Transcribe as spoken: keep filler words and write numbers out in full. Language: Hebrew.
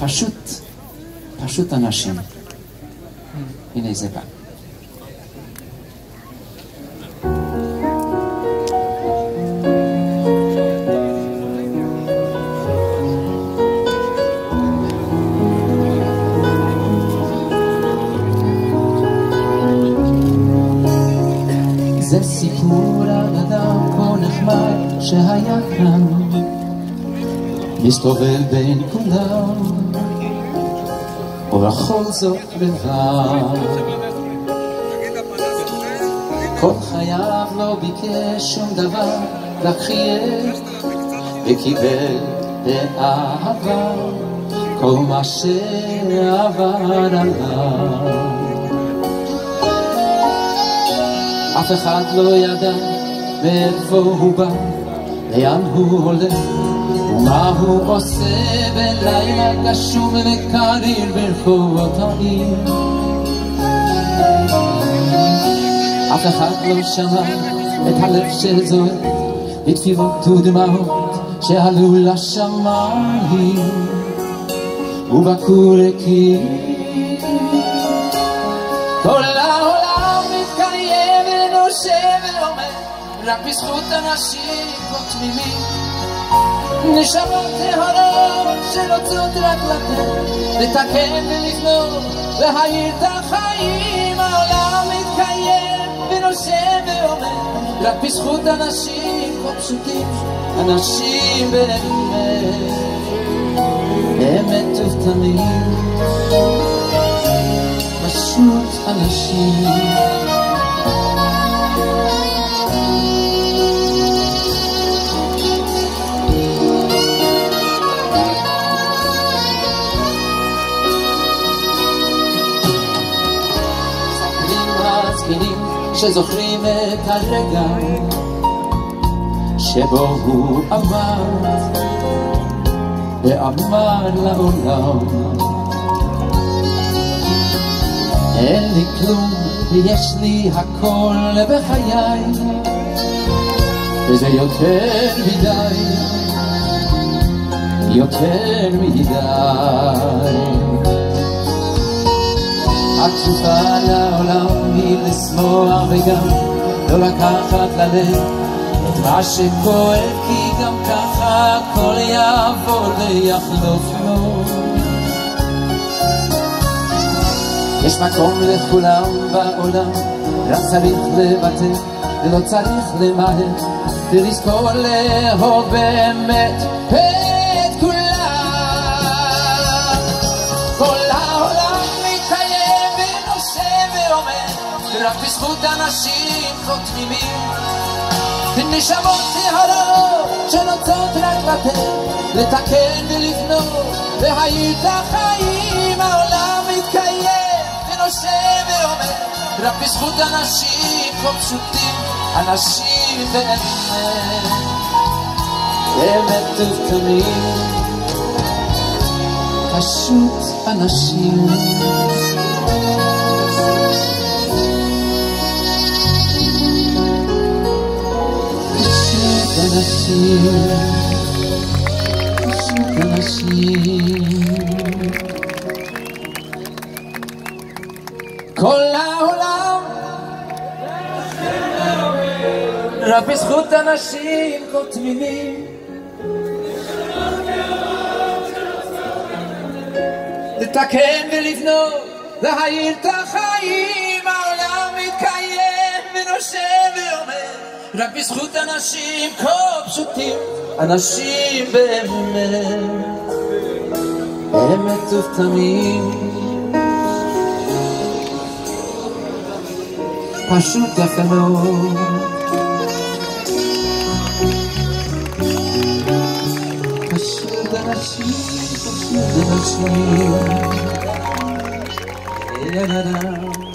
פשוט, פשוט אנשים. הנה זה בא. זה סיפור על אדם כה נחמד שהיה כאן, מסתובב בין כולם ובכל זאת לבד. כל חייו לא ביקש שום דבר, רק חייב וקיבל באהבה כל מה שעבר עליו. אף אחד לא ידע מאיפה הוא בא, לאן הוא הולך ומה הוא עושה בלילה גשום וקריר ברחובות העיר. אף אחד לא שמע את הלב שזועק בתפילות ודמעות שעלו לשמיים ובקעו ריקים. כל העולם מתקיים ונושם ואומר רק בזכות אנשים כה תמימים, נשמות טהורות שרוצות רק לתת, לתקן ולבנות להאיר את החיים. העולם מתקיים ונושם ואומר רק בזכות אנשים כה פשוטים, אנשים באמת באמת ובתמים, פשוט אנשים. שזוכרים את הרגע שבו הוא עמד ואמר לעולם אין לי כלום ויש לי הכל בחיי, וזה יותר מדי, יותר מדי. התשובה לעולם היא לשמוח וגם לא לקחת ללב את מה שכואב, כי גם ככה הכל יעבור ויחלוף לו. יש מקום לכולם בעולם, רק צריך לוותר ולא צריך למהר, ולזכור לאהוב באמת את כולם. כל העולם רק בזכות אנשים כה תמימים, ונשמות טהורות שרוצות רק לתת, לתקן ולבנות להאיר את החיים. העולם מתקיים ונושם ואומר רק בזכות אנשים כה פשוטים, אנשים באמת באמת ובתמים, פשוט אנשים. אנשים, פשוט אנשים. כל העולם רק בזכות אנשים כה תמימים, לתקן ולבנות להאיר את החיים. העולם מתקיים ונושם ואומר רק בזכות אנשים כה פשוטים, אנשים באמת באמת ובתמים, פשוט יפה מאוד. פשוט אנשים, פשוט אנשים.